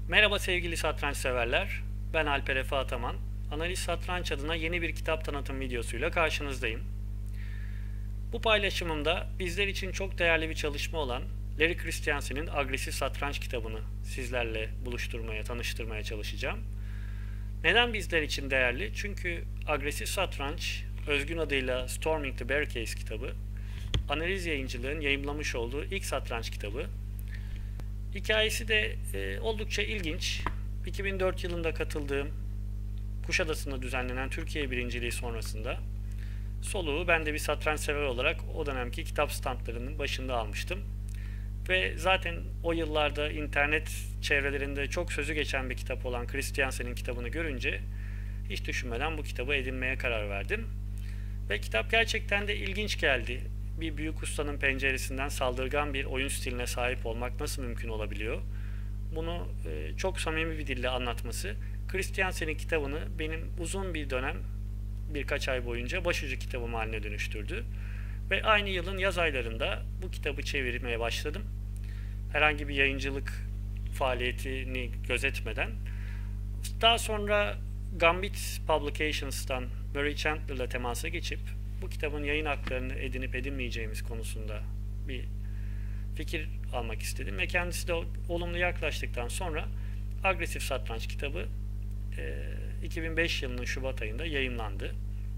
Merhaba sevgili satranç severler. Ben Alper Efe Ataman. Analiz Satranç adına yeni bir kitap tanıtım videosuyla karşınızdayım. Bu paylaşımımda bizler için çok değerli bir çalışma olan Larry Christiansen'in Agresif Satranç kitabını sizlerle buluşturmaya, tanıştırmaya çalışacağım. Neden bizler için değerli? Çünkü Agresif Satranç, özgün adıyla Storming the Barricades kitabı, Analiz Yayıncılığı'nın yayımlamış olduğu ilk satranç kitabı. Hikayesi de oldukça ilginç. 2004 yılında katıldığım Kuşadası'nda düzenlenen Türkiye birinciliği sonrasında soluğu ben de bir satranç sever olarak o dönemki kitap standlarının başında almıştım. Ve zaten o yıllarda internet çevrelerinde çok sözü geçen bir kitap olan Christiansen'in kitabını görünce hiç düşünmeden bu kitabı edinmeye karar verdim. Ve kitap gerçekten de ilginç geldi. Bir büyük ustanın penceresinden saldırgan bir oyun stiline sahip olmak nasıl mümkün olabiliyor? Bunu çok samimi bir dille anlatması, Christiansen'in kitabını benim uzun bir dönem, birkaç ay boyunca başucu kitabım haline dönüştürdü. Ve aynı yılın yaz aylarında bu kitabı çevirmeye başladım. Herhangi bir yayıncılık faaliyetini gözetmeden. Daha sonra Gambit Publications'tan Murray Chandler'la temasa geçip bu kitabın yayın haklarını edinip edinmeyeceğimiz konusunda bir fikir almak istedim ve kendisi de olumlu yaklaştıktan sonra Agresif Satranç kitabı 2005 yılının Şubat ayında yayımlandı.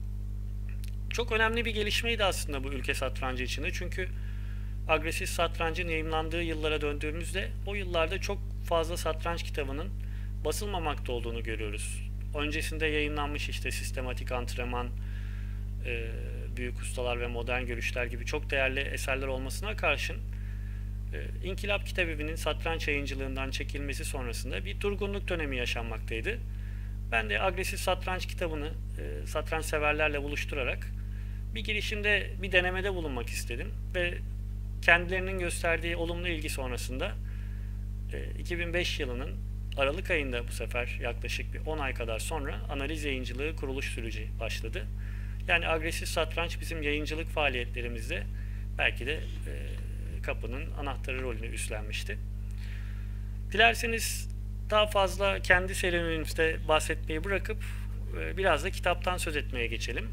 Çok önemli bir gelişmeydi aslında bu ülke satrancı içinde, çünkü Agresif Satrancın yayımlandığı yıllara döndüğümüzde o yıllarda çok fazla satranç kitabının basılmamakta olduğunu görüyoruz. Öncesinde yayınlanmış işte Sistematik Antrenman, Büyük Ustalar ve Modern Görüşler gibi çok değerli eserler olmasına karşın İnkılap Kitabevi'nin satranç yayıncılığından çekilmesi sonrasında bir durgunluk dönemi yaşanmaktaydı. Ben de Agresif Satranç kitabını satranç severlerle buluşturarak bir girişimde, bir denemede bulunmak istedim ve kendilerinin gösterdiği olumlu ilgi sonrasında 2005 yılının Aralık ayında, bu sefer yaklaşık bir 10 ay kadar sonra Analiz Yayıncılığı kuruluş süreci başladı. Yani Agresif Satranç bizim yayıncılık faaliyetlerimizde belki de kapının anahtarı rolünü üstlenmişti. Dilerseniz daha fazla kendi serüvenimizde bahsetmeyi bırakıp biraz da kitaptan söz etmeye geçelim.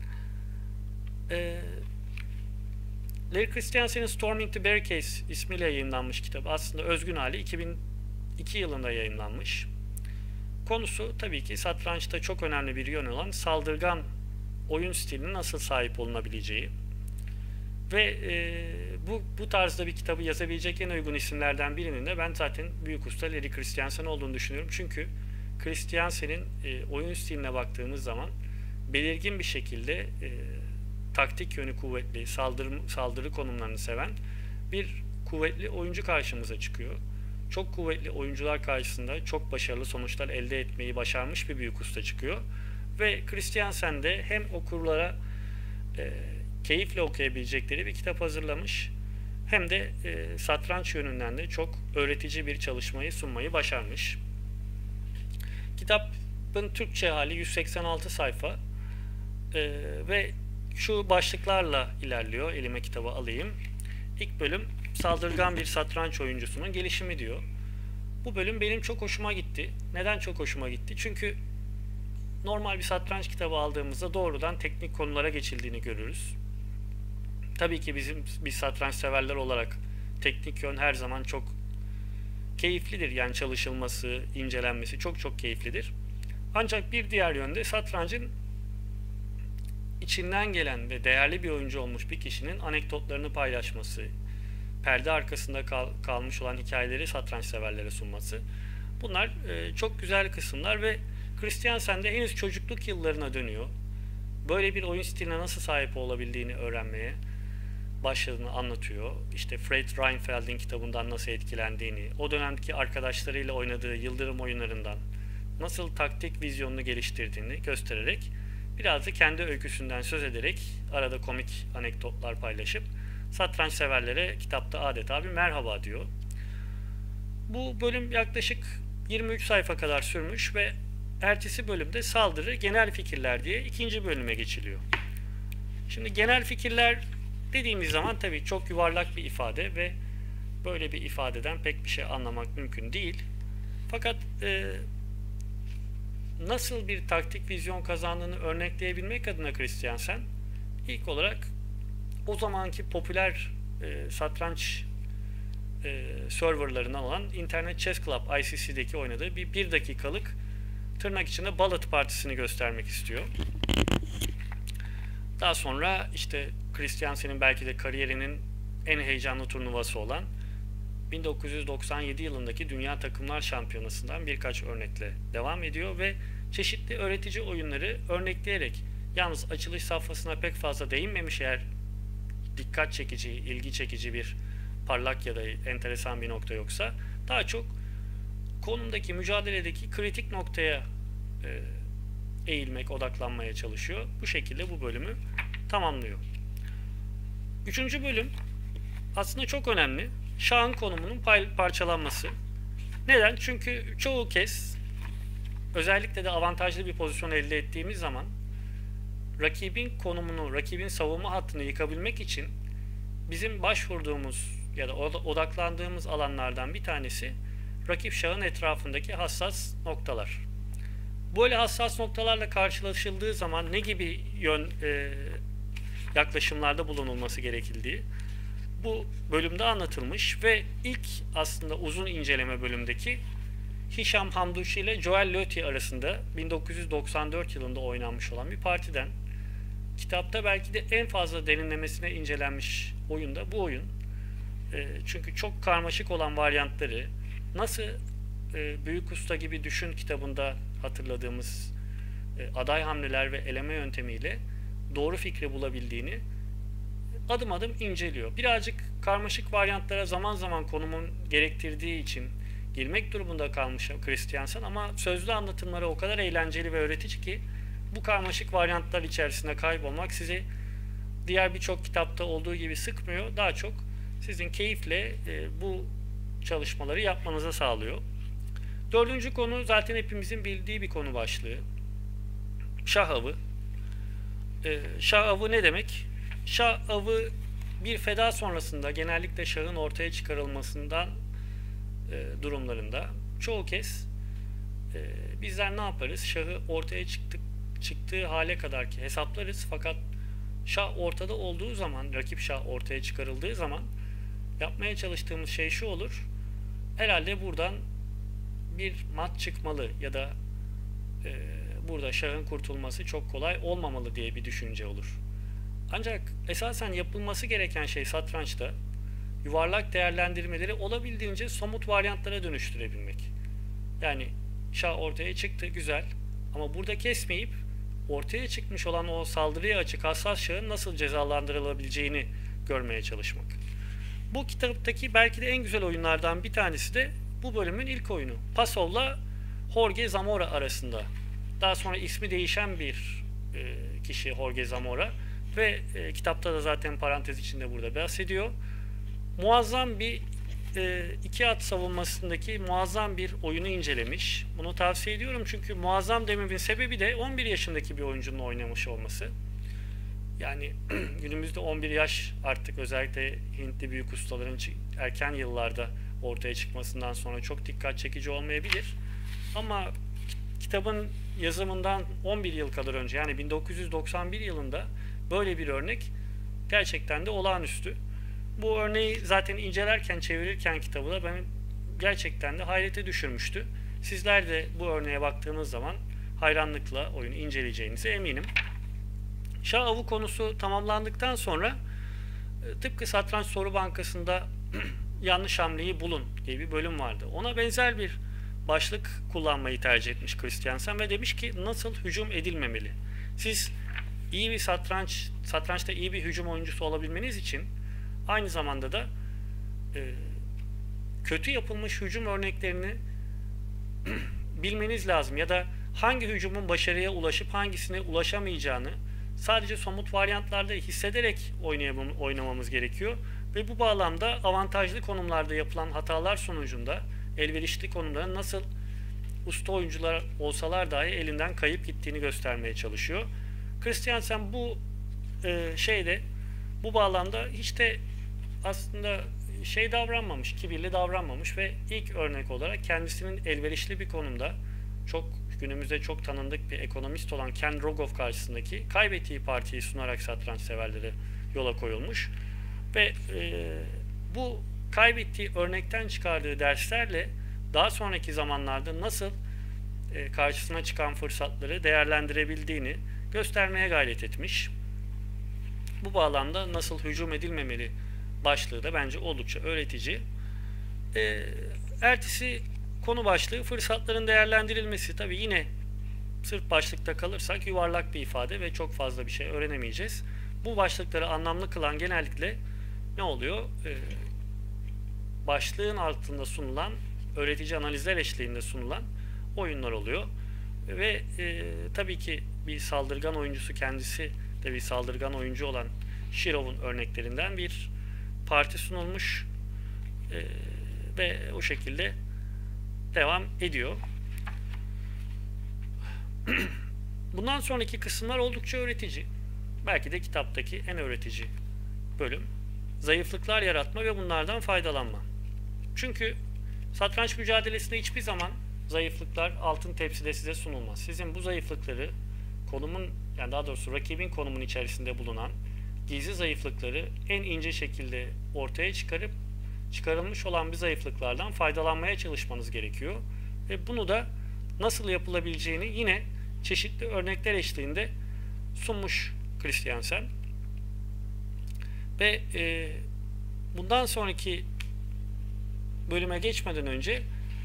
Larry Christiansen'in Storming the Barricades ismiyle yayınlanmış kitap aslında özgün hali 2002 yılında yayınlanmış. Konusu tabii ki satrançta çok önemli bir yön olan saldırgan oyun stiline nasıl sahip olunabileceği. Ve bu tarzda bir kitabı yazabilecek en uygun isimlerden birinin de ben zaten büyük usta Larry Christiansen olduğunu düşünüyorum. Çünkü Christiansen'in oyun stiline baktığımız zaman belirgin bir şekilde taktik yönü kuvvetli, saldırı konumlarını seven bir kuvvetli oyuncu karşımıza çıkıyor. Çok kuvvetli oyuncular karşısında çok başarılı sonuçlar elde etmeyi başarmış bir büyük usta çıkıyor. Ve Christiansen de hem okurlara keyifle okuyabilecekleri bir kitap hazırlamış, hem de satranç yönünden de çok öğretici bir çalışmayı sunmayı başarmış. Kitabın Türkçe hali 186 sayfa ve şu başlıklarla ilerliyor. Elime kitabı alayım. İlk bölüm saldırgan bir satranç oyuncusunun gelişimi diyor. Bu bölüm benim çok hoşuma gitti. Neden çok hoşuma gitti? Çünkü normal bir satranç kitabı aldığımızda doğrudan teknik konulara geçildiğini görürüz. Tabii ki biz satranç severler olarak teknik yön her zaman çok keyiflidir. Yani çalışılması, incelenmesi çok keyiflidir. Ancak bir diğer yönde satrancın içinden gelen ve değerli bir oyuncu olmuş bir kişinin anekdotlarını paylaşması, perde arkasında kalmış olan hikayeleri satranç severlere sunması. Bunlar çok güzel kısımlar ve Christiansen de henüz çocukluk yıllarına dönüyor. Böyle bir oyun stiline nasıl sahip olabildiğini öğrenmeye başladığını anlatıyor. İşte Fred Reinfeld'in kitabından nasıl etkilendiğini, o dönemdeki arkadaşlarıyla oynadığı Yıldırım oyunlarından nasıl taktik vizyonunu geliştirdiğini göstererek, biraz da kendi öyküsünden söz ederek, arada komik anekdotlar paylaşıp satranç severlere kitapta adeta bir merhaba diyor. Bu bölüm yaklaşık 23 sayfa kadar sürmüş ve ertesi bölümde saldırı, genel fikirler diye ikinci bölüme geçiliyor. Şimdi genel fikirler dediğimiz zaman tabii çok yuvarlak bir ifade ve böyle bir ifadeden pek bir şey anlamak mümkün değil. Fakat nasıl bir taktik vizyon kazandığını örnekleyebilmek adına Christiansen ilk olarak o zamanki popüler satranç serverlarından olan Internet Chess Club ICC'deki oynadığı bir dakikalık tırnak içinde Bullet Partisi'ni göstermek istiyor. Daha sonra işte Christiansen'in belki de kariyerinin en heyecanlı turnuvası olan 1997 yılındaki Dünya Takımlar Şampiyonası'ndan birkaç örnekle devam ediyor ve çeşitli öğretici oyunları örnekleyerek, yalnız açılış safhasına pek fazla değinmemiş, eğer dikkat çekici, ilgi çekici bir parlak ya da enteresan bir nokta yoksa, daha çok konumdaki, mücadeledeki kritik noktaya eğilmek, odaklanmaya çalışıyor. Bu şekilde bu bölümü tamamlıyor. Üçüncü bölüm aslında çok önemli. Şahın konumunun parçalanması. Neden? Çünkü çoğu kez, özellikle de avantajlı bir pozisyon elde ettiğimiz zaman, rakibin konumunu, rakibin savunma hattını yıkabilmek için bizim başvurduğumuz ya da odaklandığımız alanlardan bir tanesi rakip şahın etrafındaki hassas noktalar. Böyle hassas noktalarla karşılaşıldığı zaman ne gibi yaklaşımlarda bulunulması gerekildiği bu bölümde anlatılmış ve ilk aslında uzun inceleme bölümdeki Hisham Hamdouchi ile Joel Löty arasında 1994 yılında oynanmış olan bir partiden, kitapta belki de en fazla derinlemesine incelenmiş oyun da bu oyun. Çünkü çok karmaşık olan varyantları nasıl Büyük Usta gibi Düşün kitabında hatırladığımız aday hamleler ve eleme yöntemiyle doğru fikri bulabildiğini adım adım inceliyor. Birazcık karmaşık varyantlara zaman zaman konumun gerektirdiği için girmek durumunda kalmış Christiansen, ama sözlü anlatımları o kadar eğlenceli ve öğretici ki bu karmaşık varyantlar içerisinde kaybolmak sizi diğer birçok kitapta olduğu gibi sıkmıyor. Daha çok sizin keyifle bu çalışmaları yapmanıza sağlıyor. Dördüncü konu zaten hepimizin bildiği bir konu başlığı. Şah avı. Şah avı ne demek? Şah avı bir feda sonrasında, genellikle şahın ortaya çıkarılmasından durumlarında çoğu kez bizler ne yaparız? Şahı ortaya çıktığı hale kadar ki hesaplarız, fakat şah ortada olduğu zaman, rakip şah ortaya çıkarıldığı zaman yapmaya çalıştığımız şey şu olur: herhalde buradan bir mat çıkmalı ya da burada şahın kurtulması çok kolay olmamalı diye bir düşünce olur. Ancak esasen yapılması gereken şey satrançta yuvarlak değerlendirmeleri olabildiğince somut varyantlara dönüştürebilmek. Yani şah ortaya çıktı, güzel, ama burada kesmeyip ortaya çıkmış olan o saldırıya açık hassas şahın nasıl cezalandırılabileceğini görmeye çalışmak. Bu kitaptaki belki de en güzel oyunlardan bir tanesi de bu bölümün ilk oyunu. Pasov'la Jorge Zamora arasında. Daha sonra ismi değişen bir kişi Jorge Zamora ve kitapta da zaten parantez içinde burada bahsediyor. Muazzam bir iki at savunmasındaki muazzam bir oyunu incelemiş. Bunu tavsiye ediyorum çünkü muazzam dememin sebebi de 11 yaşındaki bir oyuncunun oynamış olması. Yani günümüzde 11 yaş artık özellikle Hintli büyük ustaların erken yıllarda ortaya çıkmasından sonra çok dikkat çekici olmayabilir. Ama kitabın yazımından 11 yıl kadar önce, yani 1991 yılında böyle bir örnek gerçekten de olağanüstü. Bu örneği zaten incelerken, çevirirken kitabı da beni gerçekten de hayrete düşürmüştü. Sizler de bu örneğe baktığınız zaman hayranlıkla oyunu inceleyeceğinize eminim. Şah avı konusu tamamlandıktan sonra tıpkı Satranç Soru Bankası'nda yanlış hamleyi bulun diye bir bölüm vardı. Ona benzer bir başlık kullanmayı tercih etmiş Christiansen ve demiş ki nasıl hücum edilmemeli. Siz iyi bir satrançta iyi bir hücum oyuncusu olabilmeniz için aynı zamanda da kötü yapılmış hücum örneklerini bilmeniz lazım ya da hangi hücumun başarıya ulaşıp hangisine ulaşamayacağını sadece somut varyantlarda hissederek oynamamız gerekiyor ve bu bağlamda avantajlı konumlarda yapılan hatalar sonucunda elverişli konumların nasıl usta oyuncular olsalar dahi elinden kayıp gittiğini göstermeye çalışıyor. Christiansen bu bu bağlamda hiç de aslında şey davranmamış, kibirli davranmamış ve ilk örnek olarak kendisinin elverişli bir konumda, çok günümüzde çok tanındık bir ekonomist olan Ken Rogoff karşısındaki kaybettiği partiyi sunarak satranç severleri yola koyulmuş ve bu kaybettiği örnekten çıkardığı derslerle daha sonraki zamanlarda nasıl karşısına çıkan fırsatları değerlendirebildiğini göstermeye gayret etmiş. Bu bağlamda nasıl hücum edilmemeli başlığı da bence oldukça öğretici. Ertesi konu başlığı fırsatların değerlendirilmesi. Tabii yine sırf başlıkta kalırsak yuvarlak bir ifade ve çok fazla bir şey öğrenemeyeceğiz. Bu başlıkları anlamlı kılan genellikle ne oluyor? Başlığın altında sunulan, öğretici analizler eşliğinde sunulan oyunlar oluyor. Ve tabii ki bir saldırgan oyuncusu, kendisi de bir saldırgan oyuncu olan Shirov'un örneklerinden bir parti sunulmuş ve o şekilde devam ediyor. Bundan sonraki kısımlar oldukça öğretici. Belki de kitaptaki en öğretici bölüm. Zayıflıklar yaratma ve bunlardan faydalanma. Çünkü satranç mücadelesinde hiçbir zaman zayıflıklar altın tepside size sunulmaz. Sizin bu zayıflıkları konumun, yani daha doğrusu rakibin konumun içerisinde bulunan gizli zayıflıkları en ince şekilde ortaya çıkarıp çıkarılmış olan bir zayıflıklardan faydalanmaya çalışmanız gerekiyor. Ve bunu da nasıl yapılabileceğini yine çeşitli örnekler eşliğinde sunmuş Christiansen. Ve bundan sonraki bölüme geçmeden önce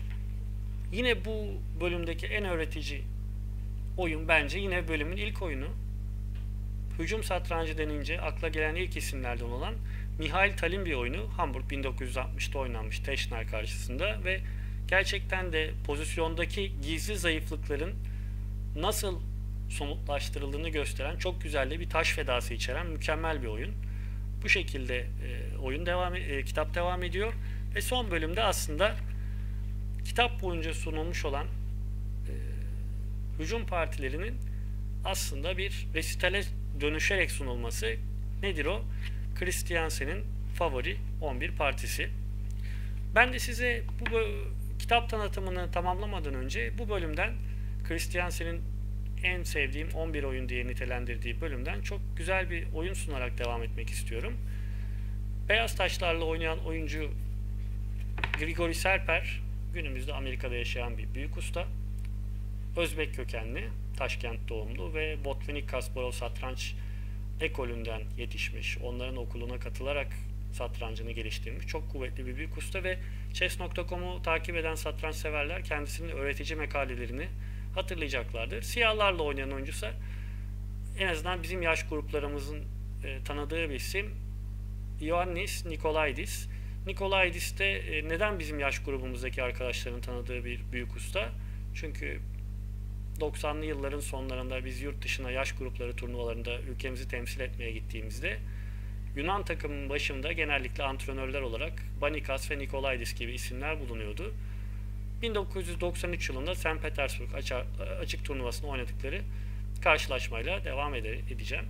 yine bu bölümdeki en öğretici oyun bence yine bölümün ilk oyunu. Hücum satrancı denince akla gelen ilk isimlerden olan Mihail Tal'in bir oyunu. Hamburg 1960'da oynanmış Teschner karşısında ve gerçekten de pozisyondaki gizli zayıflıkların nasıl somutlaştırıldığını gösteren çok güzel de bir taş fedası içeren mükemmel bir oyun. Bu şekilde kitap devam ediyor ve son bölümde aslında kitap boyunca sunulmuş olan hücum partilerinin aslında bir resitale dönüşerek sunulması. Nedir o? Christiansen'in favori 11 partisi. Ben de size bu kitap tanıtımını tamamlamadan önce bu bölümden Christiansen'in en sevdiğim 11 oyun diye nitelendirdiği bölümden çok güzel bir oyun sunarak devam etmek istiyorum. Beyaz taşlarla oynayan oyuncu Grigori Serper günümüzde Amerika'da yaşayan bir büyük usta. Özbek kökenli, Taşkent doğumlu ve Botvinnik Kasparov satranç ekolünden yetişmiş. Onların okuluna katılarak satrancını geliştirmiş. Çok kuvvetli bir büyük usta ve Chess.com'u takip eden satranç severler kendisinin öğretici makalelerini hatırlayacaklardır. Siyahlarla oynayan oyuncuysa en azından bizim yaş gruplarımızın tanıdığı bir isim Ioannis Nikolaidis. Nikolaidis de neden bizim yaş grubumuzdaki arkadaşların tanıdığı bir büyük usta? Çünkü 90'lı yılların sonlarında biz yurt dışına yaş grupları turnuvalarında ülkemizi temsil etmeye gittiğimizde Yunan takımının başında genellikle antrenörler olarak Banikas ve Nikolaidis gibi isimler bulunuyordu. 1993 yılında St. Petersburg açık turnuvasını oynadıkları karşılaşmayla devam edeceğim.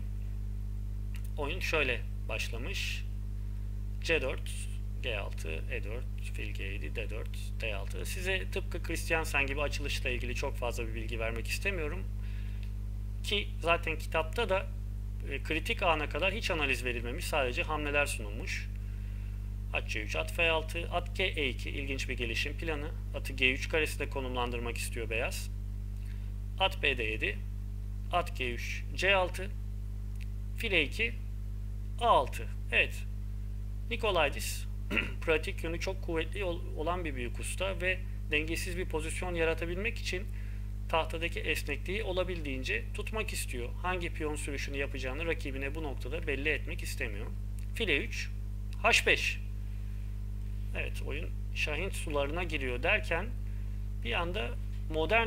Oyun şöyle başlamış. C4, G6, E4, fil G7, D4, D6. Size tıpkı Christiansen gibi açılışla ilgili çok fazla bir bilgi vermek istemiyorum. Ki zaten kitapta da kritik ana kadar hiç analiz verilmemiş. Sadece hamleler sunulmuş. At C3, at F6, at G E2 ilginç bir gelişim planı. Atı G3 karesinde konumlandırmak istiyor beyaz. At B D7, at G3, C6, fil E2, A6. Evet. Nikolaidis pratik yönü çok kuvvetli olan bir büyük usta ve dengesiz bir pozisyon yaratabilmek için tahtadaki esnekliği olabildiğince tutmak istiyor. Hangi piyon sürüşünü yapacağını rakibine bu noktada belli etmek istemiyor. Fil E3, H5. Evet, oyun Şahin sularına giriyor derken bir anda modern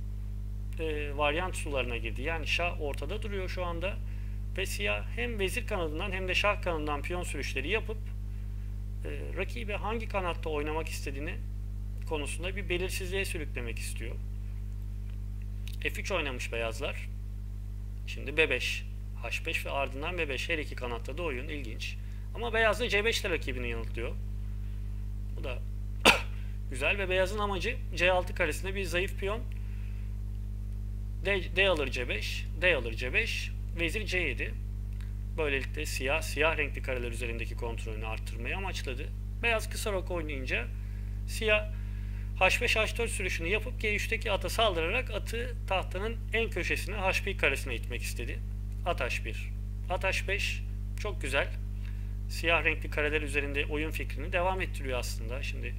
varyant sularına girdi. Yani şah ortada duruyor şu anda ve siyah hem vezir kanadından hem de şah kanadından piyon sürüşleri yapıp rakibi hangi kanatta oynamak istediğini konusunda bir belirsizliğe sürüklemek istiyor. F3 oynamış beyazlar. Şimdi B5, H5 ve ardından B5 her iki kanatta da oyun ilginç. Ama beyaz da C5 ile rakibini yanıltıyor. Bu da güzel ve beyazın amacı C6 karesinde bir zayıf piyon D alır C5, D alır C5, vezir C7. Böylelikle siyah renkli kareler üzerindeki kontrolünü arttırmayı amaçladı. Beyaz kısa rok oynayınca siyah H5 H4 sürüşünü yapıp G3'teki ata saldırarak atı tahtanın en köşesine H1 karesine itmek istedi. At H1, at H5 çok güzel. Siyah renkli kareler üzerinde oyun fikrini devam ettiriyor aslında. Şimdi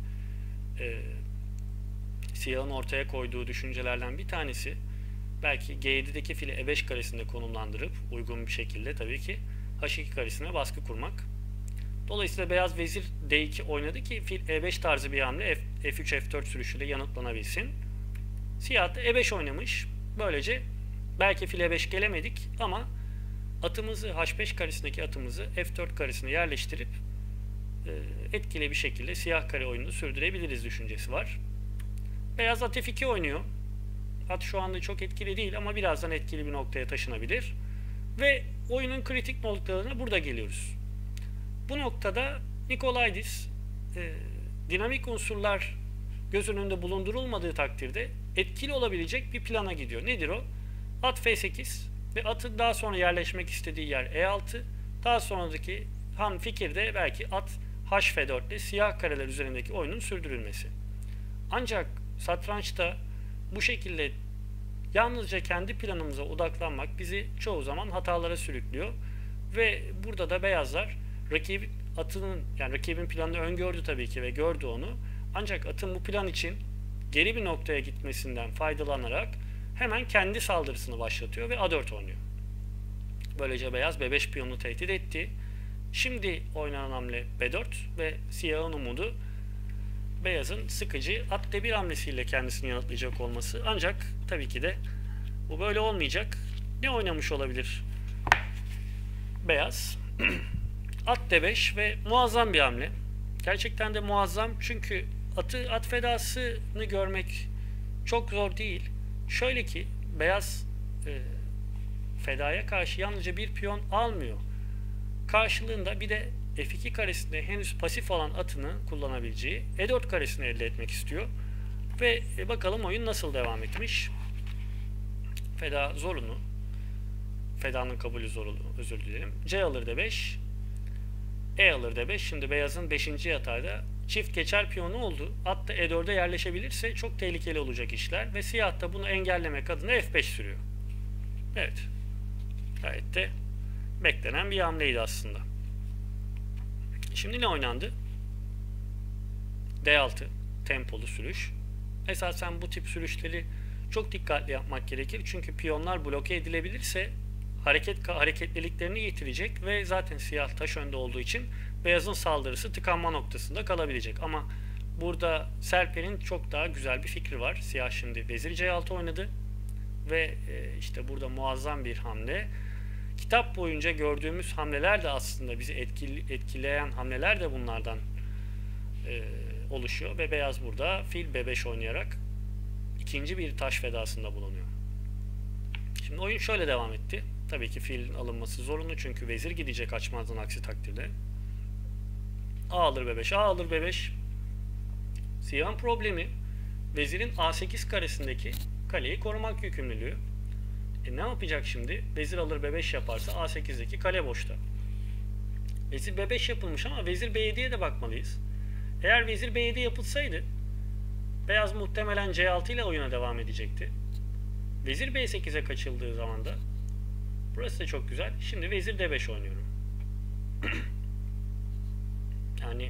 siyahın ortaya koyduğu düşüncelerden bir tanesi belki G7'deki fili E5 karesinde konumlandırıp uygun bir şekilde tabii ki H2 karesine baskı kurmak. Dolayısıyla beyaz vezir D2 oynadı ki fil E5 tarzı bir hamle F3 F4 sürüşüyle yanıtlanabilsin. Siyah da E5 oynamış. Böylece belki fil E5 gelemedik ama atımızı H5 karesindeki atımızı F4 karesine yerleştirip etkili bir şekilde siyah kare oyununu sürdürebiliriz düşüncesi var. Beyaz at F2 oynuyor. At şu anda çok etkili değil ama birazdan etkili bir noktaya taşınabilir. Ve oyunun kritik noktalarına burada geliyoruz. Bu noktada Nikolaidis dinamik unsurlar göz önünde bulundurulmadığı takdirde etkili olabilecek bir plana gidiyor. Nedir o? At F8 ve atın daha sonra yerleşmek istediği yer E6. Daha sonraki fikirde belki at H-F4 ile siyah kareler üzerindeki oyunun sürdürülmesi. Ancak satrançta bu şekilde yalnızca kendi planımıza odaklanmak bizi çoğu zaman hatalara sürüklüyor ve burada da beyazlar rakibin planını öngördü tabii ki ve gördü onu. Ancak atın bu plan için geri bir noktaya gitmesinden faydalanarak hemen kendi saldırısını başlatıyor ve A4 oynuyor. Böylece beyaz B5 piyonunu tehdit etti. Şimdi oynanan hamle B4 ve siyahın umudu beyazın sıkıcı at D1 hamlesiyle kendisini yanıtlayacak olması. Ancak tabii ki de bu böyle olmayacak. Ne oynamış olabilir beyaz? At D5 ve muazzam bir hamle. Gerçekten de muazzam çünkü at fedasını görmek çok zor değil. Şöyle ki beyaz fedaya karşı yalnızca bir piyon almıyor. Karşılığında bir de F2 karesinde henüz pasif olan atını kullanabileceği E4 karesini elde etmek istiyor. Ve bakalım oyun nasıl devam etmiş. Feda zorunlu. Fedanın kabulü zorunlu. Özür dilerim. C alır D5. E alır D5. Şimdi beyazın 5. yatağında çift geçer piyonu oldu. At da E4'e yerleşebilirse çok tehlikeli olacak işler. Ve siyah da bunu engellemek adına F5 sürüyor. Evet. Gayet de beklenen bir hamleydi aslında. Şimdi ne oynandı? D6 tempolu sürüş. Esasen bu tip sürüşleri çok dikkatli yapmak gerekir. Çünkü piyonlar bloke edilebilirse hareketliliklerini yitirecek ve zaten siyah taş önde olduğu için beyazın saldırısı tıkanma noktasında kalabilecek. Ama burada Serper'in çok daha güzel bir fikri var. Siyah şimdi vezir C6 oynadı ve işte burada muazzam bir hamle. Kitap boyunca gördüğümüz hamleler de aslında bizi etkileyen hamleler de bunlardan oluşuyor ve beyaz burada fil B5 oynayarak ikinci bir taş fedasında bulunuyor. Şimdi oyun şöyle devam etti. Tabii ki filin alınması zorunlu çünkü vezir gidecek açmazdan aksi takdirde. A alır B5, A alır B5. Siyahın problemi vezirin A8 karesindeki kaleyi korumak yükümlülüğü. Ne yapacak şimdi? Vezir alır B5 yaparsa A8'deki kale boşta. Vezir B5 yapılmış ama vezir B7'ye de bakmalıyız. Eğer vezir B7 yapılsaydı beyaz muhtemelen C6 ile oyuna devam edecekti. Vezir B8'e kaçıldığı zaman da burası da çok güzel. Şimdi vezir D5 oynuyorum. Yani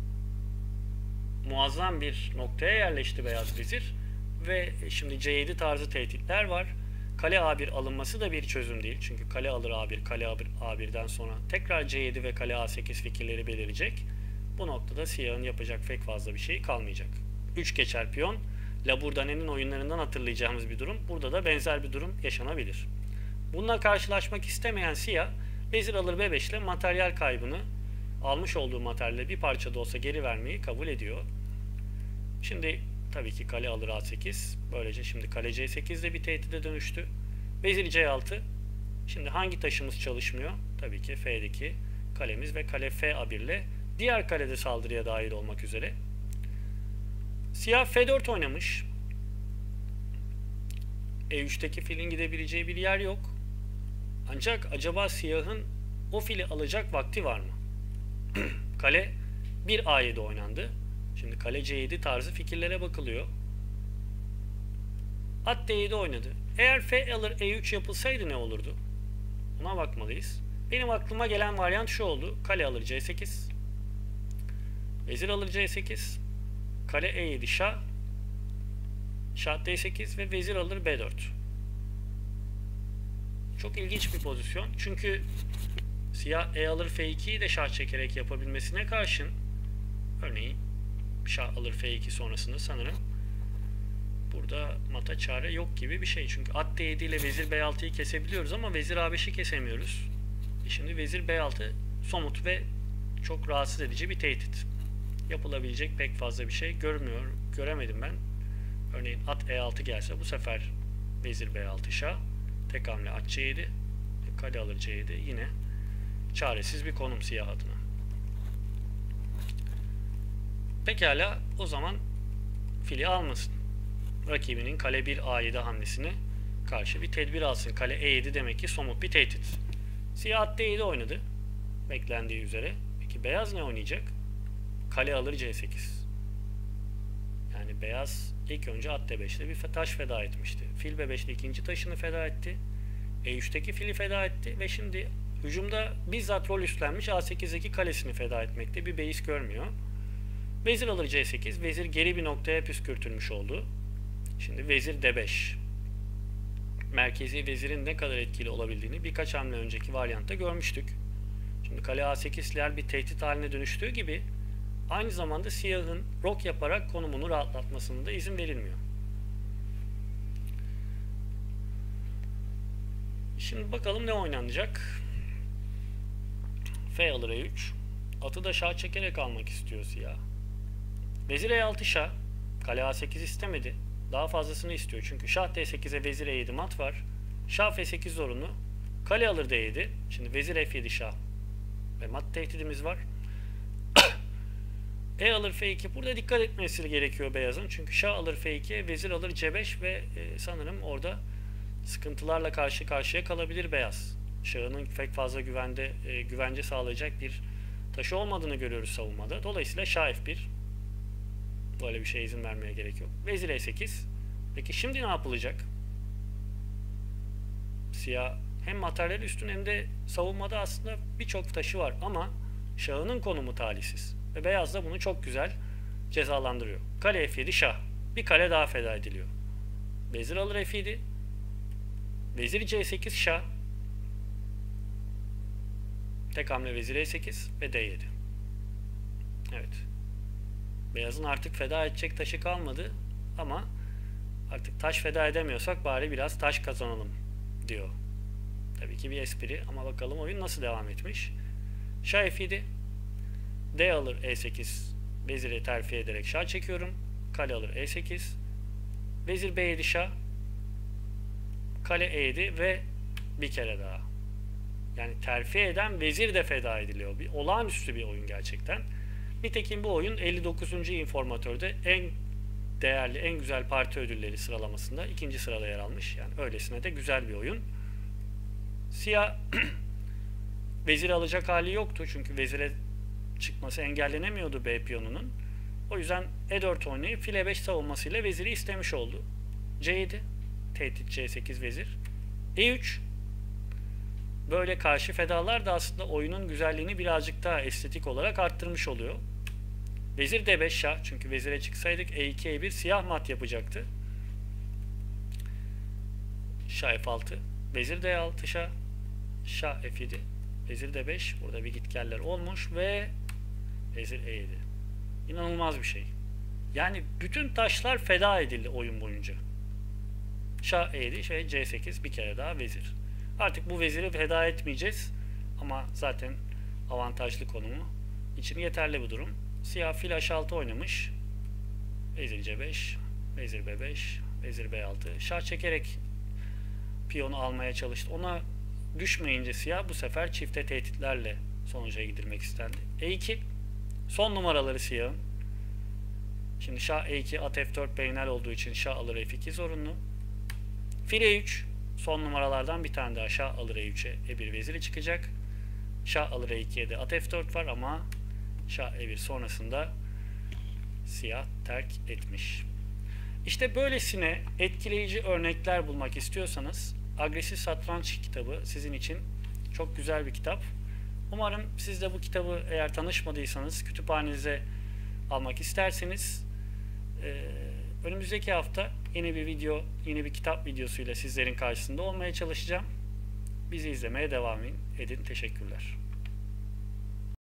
muazzam bir noktaya yerleşti beyaz vezir ve şimdi C7 tarzı tehditler var. Kale A1 alınması da bir çözüm değil. Çünkü kale alır A1, kale A1'den sonra tekrar C7 ve kale A8 fikirleri belirecek. Bu noktada siyahın yapacak pek fazla bir şey kalmayacak. 3 geçer piyon. Labourdonnaire'nin oyunlarından hatırlayacağımız bir durum. Burada da benzer bir durum yaşanabilir. Bununla karşılaşmak istemeyen siyah vezir alır B5 ile materyal kaybını almış olduğu materyalle bir parça da olsa geri vermeyi kabul ediyor. Şimdi tabii ki kale alır A8. Böylece şimdi kale C8 de bir tehdide dönüştü. Vezir C6. Şimdi hangi taşımız çalışmıyor? Tabii ki F'deki kalemiz ve kale F1 ile diğer kalede saldırıya dahil olmak üzere. Siyah F4 oynamış. E3'teki filin gidebileceği bir yer yok. Ancak acaba siyahın o fili alacak vakti var mı? Kale 1A7 oynandı. Şimdi kale C7 tarzı fikirlere bakılıyor. At D7 oynadı. Eğer F alır E3 yapılsaydı ne olurdu? Buna bakmalıyız. Benim aklıma gelen varyant şu oldu. Kale alır C8. Vezir alır C8. Kale E7 şah. Şah D8 ve vezir alır B4. Çok ilginç bir pozisyon. Çünkü siyah E alır F2'yi de şah çekerek yapabilmesine karşın, örneğin şah alır F2 sonrasında sanırım burada mata çare yok gibi bir şey. Çünkü at D7 ile vezir B6'yı kesebiliyoruz ama vezir A5'i kesemiyoruz. Şimdi vezir B6 somut ve çok rahatsız edici bir tehdit. Yapılabilecek pek fazla bir şey göremedim ben. Örneğin at E6 gelse bu sefer vezir B6 şah. Tek hamle at C7. Kale alır C7. Yine çaresiz bir konum siyah adına. Pekala, o zaman fili almasın. Rakibinin kale 1 A7 hamlesine karşı bir tedbir alsın. Kale E7 demek ki somut bir tehdit. Siyah at D7 oynadı. Beklendiği üzere. Peki beyaz ne oynayacak? Kale alır C8. Yani beyaz ilk önce at D5'te bir taş feda etmişti. Fil B5'te ikinci taşını feda etti. E3'teki fili feda etti ve şimdi hücumda bizzat rol üstlenmiş A8'deki kalesini feda etmekte. Bir beis görmüyor. Vezir alır C8. Vezir geri bir noktaya püskürtülmüş oldu. Şimdi vezir D5. Merkezi vezirin ne kadar etkili olabildiğini birkaç hamle önceki varyantta görmüştük. Şimdi kale A8'ler bir tehdit haline dönüştüğü gibi aynı zamanda siyahın rok yaparak konumunu rahatlatmasına da izin verilmiyor. Şimdi bakalım ne oynanacak. F alır E3. Atı da şah çekerek almak istiyor siyah. Vezir E6 şah. Kale A8 istemedi. Daha fazlasını istiyor. Çünkü şah D8'e vezir E7 mat var. Şah F8 zorunlu. Kale alır D7. Şimdi vezir F7 şah. Ve mat tehdidimiz var. E alır F2. Burada dikkat etmesi gerekiyor beyazın. Çünkü şah alır F2, vezir alır C5 ve sanırım orada sıkıntılarla karşı karşıya kalabilir beyaz. Şahının pek fazla güvence sağlayacak bir taşı olmadığını görüyoruz savunmada. Dolayısıyla şah F1. Böyle bir şeye izin vermeye gerek yok. Vezir E8. Peki şimdi ne yapılacak? Siyah hem materyal üstün hem de savunmada aslında birçok taşı var ama şahının konumu talihsiz. Ve beyaz da bunu çok güzel cezalandırıyor. Kale F7 şah. Bir kale daha feda ediliyor. Vezir alır F7. Vezir C8 şah. Tek hamle vezir E8 ve D7. Evet. Beyazın artık feda edecek taşı kalmadı ama artık taş feda edemiyorsak bari biraz taş kazanalım diyor. Tabii ki bir espri ama bakalım oyun nasıl devam etmiş. Şah F7. D alır E8. Veziri terfi ederek şah çekiyorum. Kale alır E8. Vezir B7 şah. Kale E7 ve bir kere daha. Yani terfi eden vezir de feda ediliyor. Bir olağanüstü bir oyun gerçekten. Nitekim bu oyun 59. informatörde en değerli, en güzel parti ödülleri sıralamasında ikinci sırada yer almış. Yani öylesine de güzel bir oyun. Siyah vezir alacak hali yoktu. Çünkü vezire çıkması engellenemiyordu B piyonunun. O yüzden E4 oynayıp fil E5 savunmasıyla veziri istemiş oldu. C7. Tehdit C8 vezir. E3. Böyle karşı fedalar da aslında oyunun güzelliğini birazcık daha estetik olarak arttırmış oluyor. Vezir D5 şah. Çünkü vezire çıksaydık E2 E1 siyah mat yapacaktı. Şah F6. Vezir D6 şah. Şah F7. Vezir D5. Burada bir gitgeller olmuş ve vezir E7. İnanılmaz bir şey. Yani bütün taşlar feda edildi oyun boyunca. Şah E7, C8 bir kere daha vezir. Artık bu veziri feda etmeyeceğiz. Ama zaten avantajlı konumu için yeterli bu durum. Siyah fil H6 oynamış. Vezir C5, vezir B5, vezir B6. Şah çekerek piyonu almaya çalıştı. Ona düşmeyince siyah bu sefer çifte tehditlerle sonuca gidilmek istendi. E2. Son numaraları siyahın. Şimdi şah E2 at F4 beyinel olduğu için şah alır F2 zorunlu. Fil E3 son numaralardan bir tane daha şah alır E3'e E1 veziri çıkacak. Şah alır E2'ye de at F4 var ama şah E1 sonrasında siyah terk etmiş. İşte böylesine etkileyici örnekler bulmak istiyorsanız Agresif Satranç kitabı sizin için çok güzel bir kitap. Umarım siz de bu kitabı eğer tanışmadıysanız kütüphanenize almak isterseniz önümüzdeki hafta yeni bir video, yeni bir kitap videosuyla sizlerin karşısında olmaya çalışacağım. Bizi izlemeye devam edin. Teşekkürler.